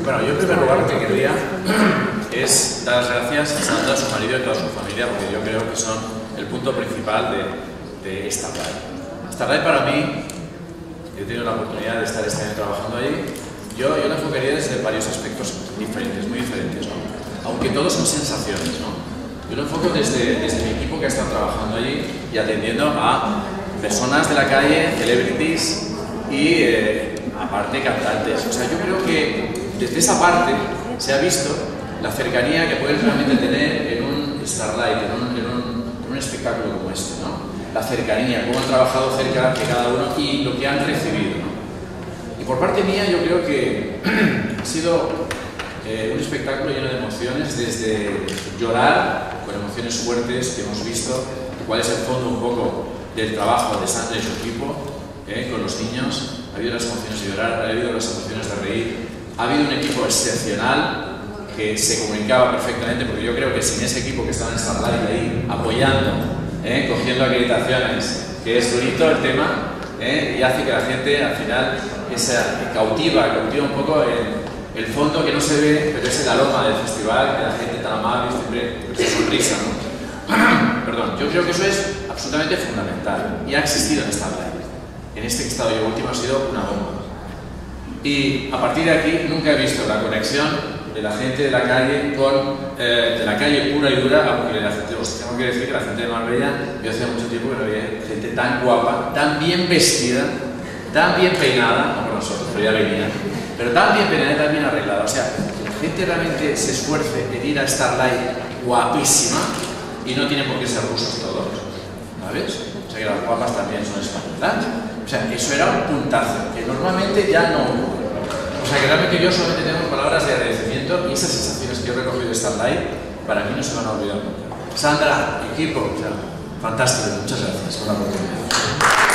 Bueno, yo en primer lugar lo que querría es dar las gracias a Sandra, a su marido y a toda su familia, porque yo creo que son el punto principal de Starlight. Starlight para mí, yo he tenido la oportunidad de estar este año trabajando allí, yo lo enfocaría desde varios aspectos diferentes, muy diferentes, ¿no? Aunque todos son sensaciones, ¿no? Yo lo enfoco desde mi equipo que ha estado trabajando allí y atendiendo a personas de la calle, celebrities y aparte cantantes. O sea, yo creo que desde esa parte se ha visto la cercanía que puedes realmente tener en un Starlight, en un espectáculo como este, ¿no? La cercanía, cómo han trabajado cerca de cada uno y lo que han recibido, ¿no? Y por parte mía yo creo que ha sido un espectáculo lleno de emociones, desde llorar con emociones fuertes que hemos visto, cuál es el fondo un poco del trabajo de Sandra y su equipo con los niños. Ha habido las emociones de llorar, ha habido las emociones de reír, ha habido un equipo excepcional que se comunicaba perfectamente, porque yo creo que sin ese equipo que estaba en Starlight ahí apoyando, cogiendo acreditaciones, que es durito el tema, y hace que la gente al final cautiva un poco el fondo que no se ve, pero es el aroma del festival, que la gente tan amable, siempre esa sonrisa, ¿no? Perdón, yo creo que eso es absolutamente fundamental y ha existido en Starlight. En este que he estado yo último ha sido una bomba. Y a partir de aquí nunca he visto la conexión de la gente de la calle con de la calle pura y dura, aunque la gente, os tengo que decir que la gente de Marbella, yo hacía mucho tiempo que no había gente tan guapa, tan bien vestida, tan bien peinada, no por nosotros, pero ya venía, pero tan bien peinada y tan bien arreglada. O sea, que la gente realmente se esfuerce en ir a Starlight guapísima y no tienen por qué ser rusos todos, ¿sabes? O sea, que las guapas también son españolas. O sea, eso era un puntazo, que normalmente ya no ocurre. O sea, que realmente yo solamente tengo palabras de agradecimiento y esas sensaciones que he recogido de Starlight, para mí no se van a olvidar nunca. Sandra, equipo, o sea, fantástico, muchas gracias por la oportunidad.